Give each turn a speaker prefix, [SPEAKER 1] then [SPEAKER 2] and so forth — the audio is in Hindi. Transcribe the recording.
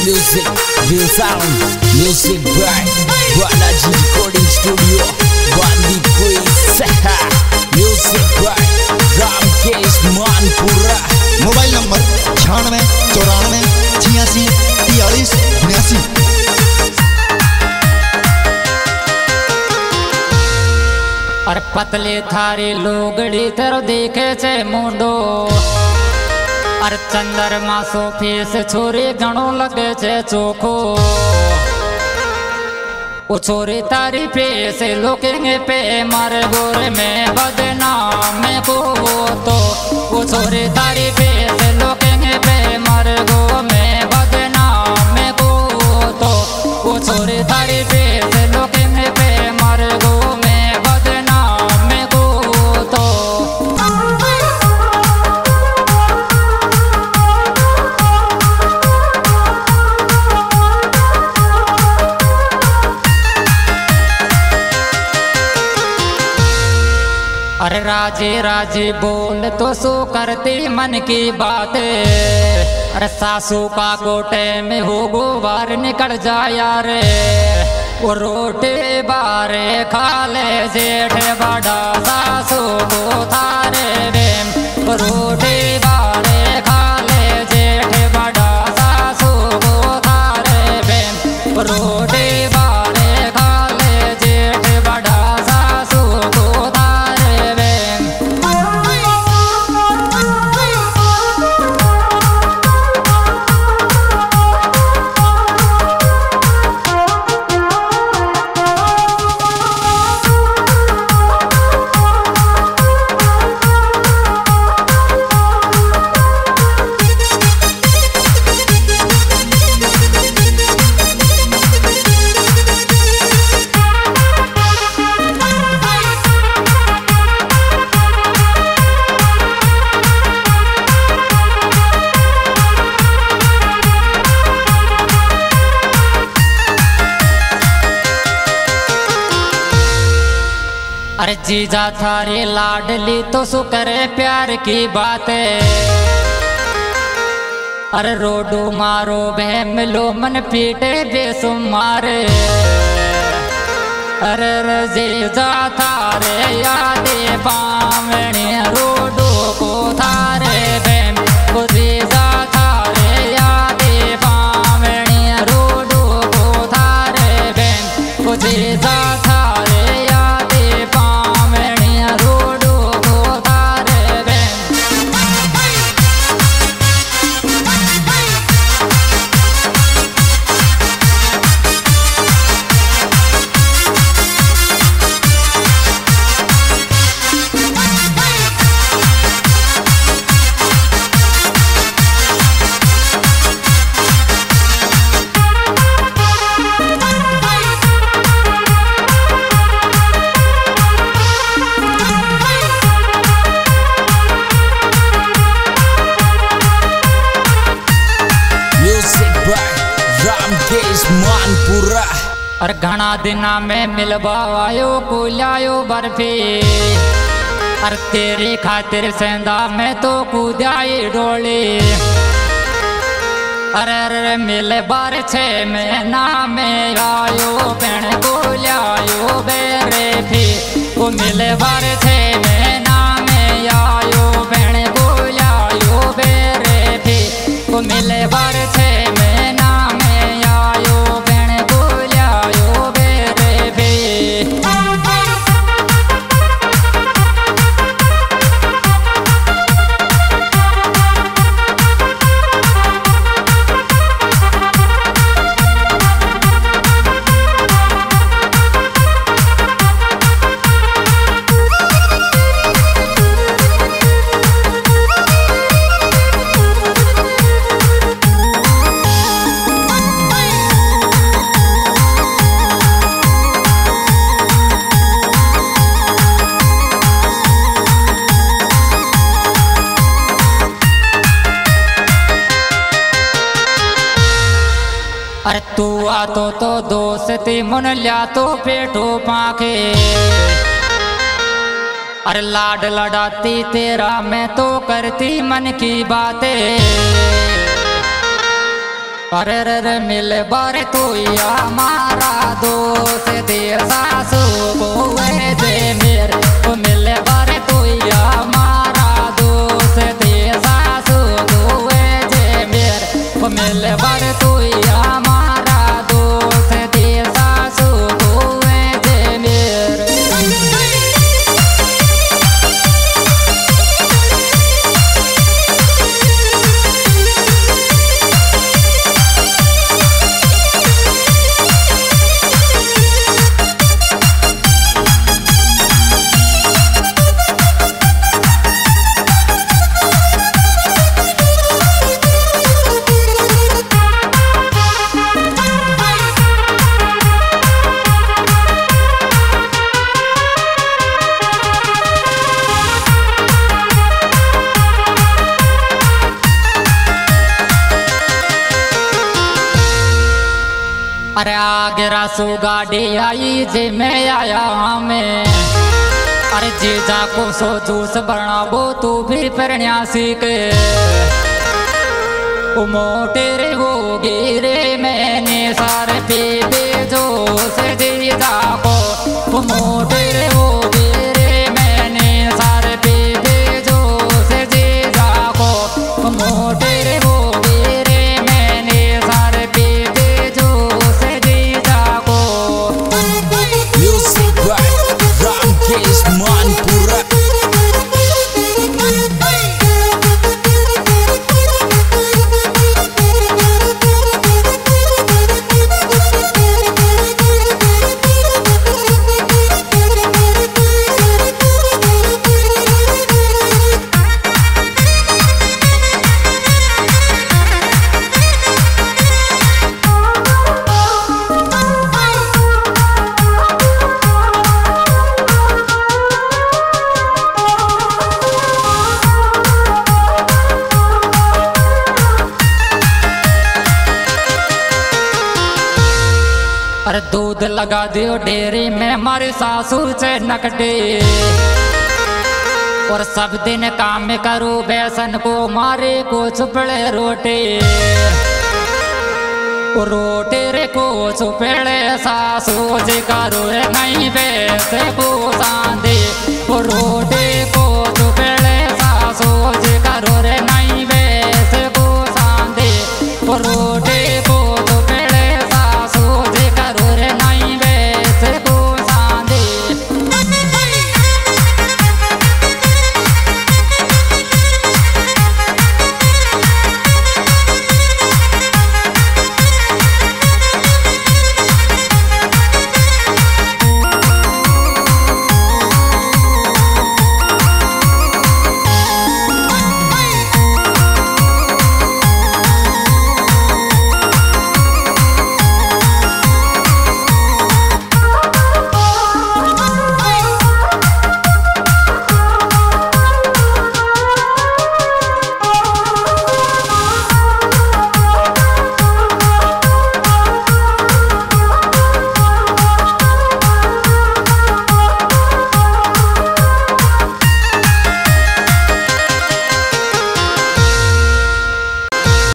[SPEAKER 1] Music, real sound, music by Balaji Recording Studio, Bandi Quiz, music by Ramkesh Manpura.
[SPEAKER 2] Mobile number 96 94 86 43 89।
[SPEAKER 3] अरे पतले थारी लोगड़ी तेरो देखे छे मुंडो, अरे चंद्रमा सो फेस छोरी घणो लगे छे चोखो। ओ छोरी तारी फेस लोकेंगे पे मारे गोरे में बदनाम को तो। ओ छोरी तारी फेस लोकेंगे पे मारे गो में बदनाम को तो। ओ छोरी तारी फेस लोकेंगे पे मारे गो में बदनाम को तो। अरे राजे राजे बोल तो सो करती मन की बात। अरे सासू का गोटे में हो गो बार निकल जाया रे। वो रोटे बारे खा ले जेठ बड़ा सासू को थारे बेम। वो रोटे बारे खा ले जेठ बड़ा सासू को थारे बेम। वो रोटे बारे खा ले जेठ बड़ा सासू को थारे बेम। अरे जीजा थारी लाडली तो सु करे प्यार की बातें। अरे रोडू मारो बहम लो मन पीटे बेसुमारे। अरे जीजा थारे यादे पावनी रोडू को थारे बहम को। जीजा थारे यादे पावनी रोडू को थारे बहम को। जीजा थारे
[SPEAKER 1] मानपुरा।
[SPEAKER 3] और घना दिना में मिलवा आयो को लायो बर्फी। और तेरी खातिर सेंधा में तो कूदाई डोली। अरे मिल बार 6 महीना में आयो पेड़ को लायो बेरे भी। वो मिल बार 6 महीना में आयो पेड़ को लायो बेरे भी। वो मिल बार 6 महीना में आयो पेड़ को लायो बेरे भी। अरे तू आतो तो दोस्ती मन लिया तो पेटो पाके। अरे लाड लड़ाती तेरा मैं तो करती मन की बातें। अरे रे रे मिल बारे तू या मारा दोस्त दे सासू बोए दे मेरे तो मिल बारे तू या मारा दोस्त दे सासू बोए दे मेरे तो मिल बारे तू या मारा दोस्त दे सासू बोए दे मेरे। अरे आगे रासू गाड़ी आई जे मैं आया में अरे जीजा को सो जूस बनाबो तू भी परन्यासी के मोटे रे वो गिरे मैंने सारे पीबे जो से जीजा को मोटे रे वो गिरे मैंने सारे पीबे जो से जीजा को मोटे रे वो गिरे मैंने सारे पीबे जो से जीजा को।
[SPEAKER 1] Music by Ramkesh Manpura.
[SPEAKER 3] अरे दूध लगा दियो डेयरी में हमारी सासू से नकटे और सब दिन काम करो बेसन को मारे को चुपड़े रोटे रोटे रे को चुपड़े सासू जी करो नहीं बेसे को सांदे रोटे को चुपड़े सासू